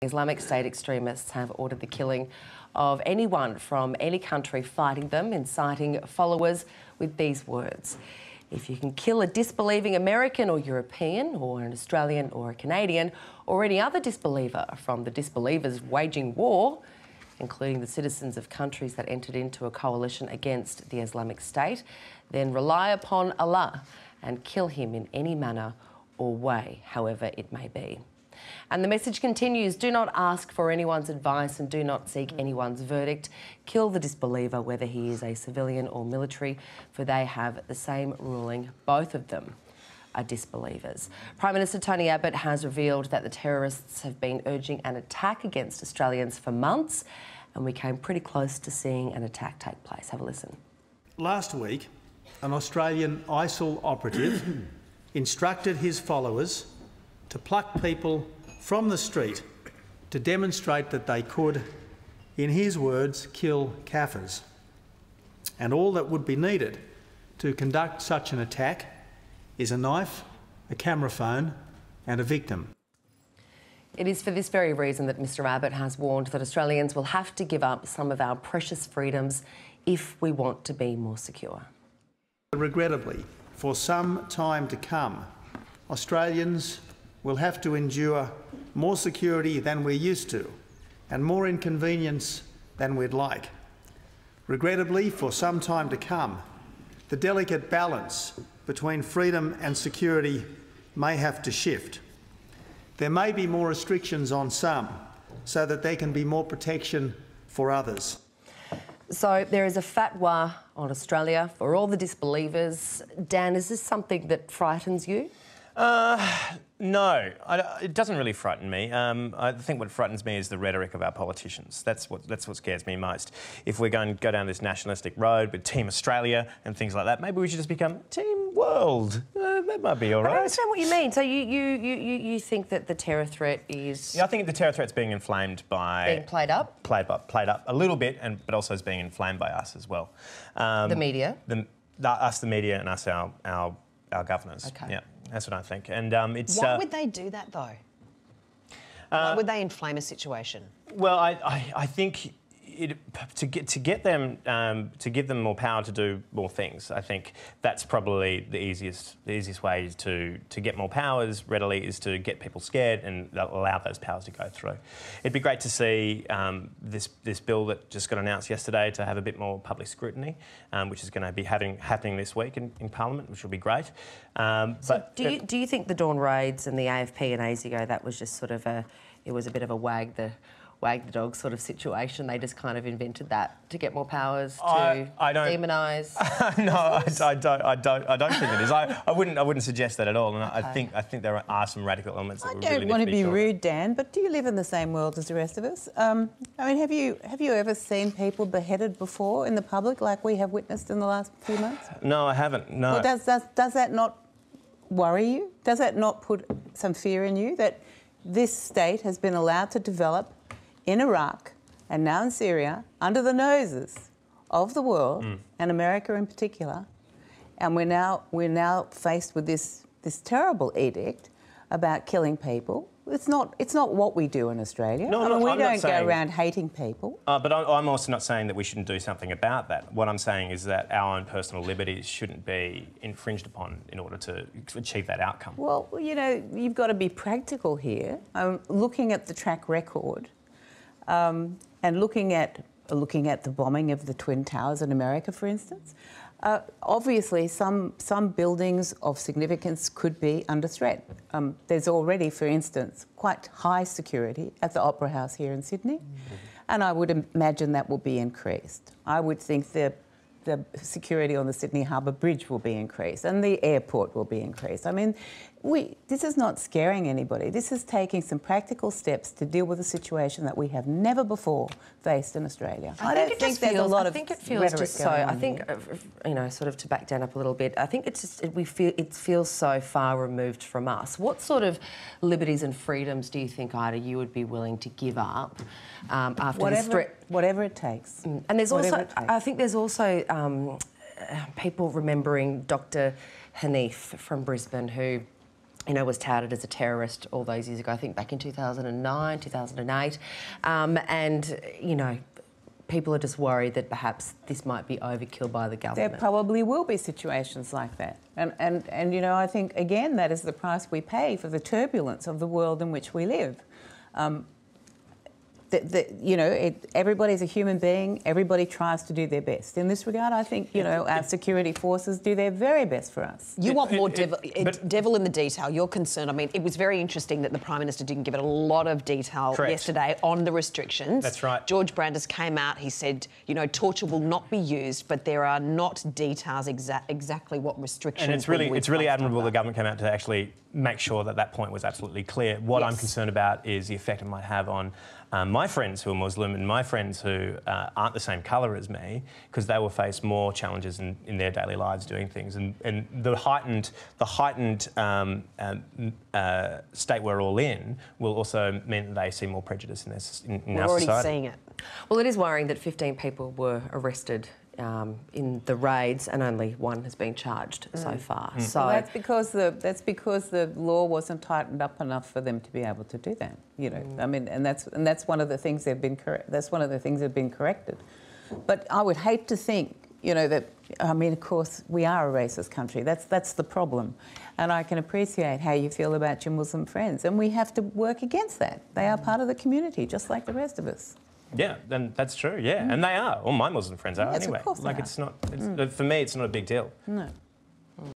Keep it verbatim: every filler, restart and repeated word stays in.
Islamic State extremists have ordered the killing of anyone from any country fighting them, inciting followers with these words: if you can kill a disbelieving American or European or an Australian or a Canadian or any other disbeliever from the disbelievers waging war, including the citizens of countries that entered into a coalition against the Islamic State, then rely upon Allah and kill him in any manner or way, however it may be. And the message continues: do not ask for anyone's advice and do not seek anyone's verdict. Kill the disbeliever, whether he is a civilian or military, for they have the same ruling. Both of them are disbelievers. Prime Minister Tony Abbott has revealed that the terrorists have been urging an attack against Australians for months, and we came pretty close to seeing an attack take place. Have a listen. Last week, an Australian I S I L operative instructed his followers to pluck people from the street to demonstrate that they could, in his words, kill Kafirs. And all that would be needed to conduct such an attack is a knife, a camera phone and a victim. It is for this very reason that Mr Abbott has warned that Australians will have to give up some of our precious freedoms if we want to be more secure. Regrettably, for some time to come, Australians will have to endure more security than we're used to and more inconvenience than we'd like. Regrettably, for some time to come, the delicate balance between freedom and security may have to shift. There may be more restrictions on some so that there can be more protection for others. So there is a fatwa on Australia for all the disbelievers. Dan, is this something that frightens you? Uh, no, I, it doesn't really frighten me. Um, I think what frightens me is the rhetoric of our politicians. That's what that's what scares me most. If we're going to go down this nationalistic road with Team Australia and things like that, maybe we should just become Team World. Uh, that might be all right. I don't understand what you mean. So you, you, you, you think that the terror threat is... Yeah, I think the terror threat's being inflamed by... Being played up? Played up, played up a little bit, and but also is being inflamed by us as well. Um, the media? The, the, us, the media, and us, our, our, our governors. Okay. Yeah. That's what I think. And um, it's. Why uh, would they do that, though? Uh, Why would they inflame a situation? Well, I, I, I think it, to get to get them um, to give them more power to do more things. I think that's probably the easiest the easiest way to to get more powers readily is to get people scared and allow those powers to go through. It'd be great to see um, this this bill that just got announced yesterday to have a bit more public scrutiny, um, which is going to be having happening this week in, in Parliament, which will be great. Um, so but do you do you think the Dawn raids and the A F P and A S I L, that was just sort of a it was a bit of a wag the wag the dog sort of situation? They just kind of invented that to get more powers to I, I don't, demonise. no, I, I don't. I don't. I don't think it is. I, I wouldn't. I wouldn't suggest that at all. And okay. I think. I think there are some radical elements that I we don't really want need to to be, be sure rude, Dan, but do you live in the same world as the rest of us? Um, I mean, have you have you ever seen people beheaded before in the public, like we have witnessed in the last few months? No, I haven't. No. Well, does does does that not worry you? Does that not put some fear in you that this state has been allowed to develop in Iraq and now in Syria under the noses of the world mm. and America in particular, and we're now we're now faced with this this terrible edict about killing people? It's not it's not what we do in Australia. No, I mean, no, we I'm don't not saying, go around hating people. Uh, but I'm, I'm also not saying that we shouldn't do something about that. What I'm saying is that our own personal liberties shouldn't be infringed upon in order to achieve that outcome. Well, you know, you've got to be practical here. Um, looking at the track record, um, and looking at looking at the bombing of the Twin Towers in America, for instance, uh, obviously some some buildings of significance could be under threat. Um, there's already, for instance, quite high security at the Opera House here in Sydney, mm-hmm. and I would imagine that will be increased. I would think the the security on the Sydney Harbour Bridge will be increased and the airport will be increased. I mean, we, this is not scaring anybody. This is taking some practical steps to deal with a situation that we have never before faced in Australia. I, I think don't it think just there's feels, a lot I of think it feels just so. I think, here. you know, sort of to back down up a little bit, I think it's just, it, we feel, it feels so far removed from us. What sort of liberties and freedoms do you think, Ida, you would be willing to give up um, after whatever, this threat? Whatever it takes. Mm. And there's whatever also, I think there's also um, people remembering Doctor Hanif from Brisbane, who you know, was touted as a terrorist all those years ago, I think back in two thousand nine, two thousand eight. Um, and, you know, people are just worried that perhaps this might be overkill by the government. There probably will be situations like that. And, and, and, you know, I think, again, that is the price we pay for the turbulence of the world in which we live. Um, The, the, you know, it, everybody's a human being. Everybody tries to do their best. In this regard, I think, you know, our security forces do their very best for us. You It- want more it- devil, it- it- but- devil in the detail. You're concerned. I mean, it was very interesting that the Prime Minister didn't give it a lot of detail Correct. yesterday on the restrictions. That's right. George Brandis came out. He said, you know, torture will not be used, but there are not details exa- exactly what restrictions. And it's will really, be it's really placed admirable under. the government came out to actually make sure that that point was absolutely clear. What I'm Yes. concerned about is the effect it might have on um, my friends who are Muslim and my friends who uh, aren't the same colour as me, because they will face more challenges in, in their daily lives doing things. And, and the heightened, the heightened um, um, uh, state we're all in will also mean that they see more prejudice in, their, in, in We're our already society. seeing it. Well, it is worrying that fifteen people were arrested um, in the raids and only one has been charged Mm. so far. Mm. So Well, that's because the that's because the law wasn't tightened up enough for them to be able to do that. You know, I mean, and that's and that's one of the things they've been correct. That's one of the things that have been corrected. But I would hate to think, you know, that I mean, of course, we are a racist country. That's that's the problem, and I can appreciate how you feel about your Muslim friends, and we have to work against that. They are part of the community, just like the rest of us. Yeah, then that's true. Yeah, and they are. All my Muslim friends are Yes, of anyway. course they like are. it's not. It's, For me, it's not a big deal. No.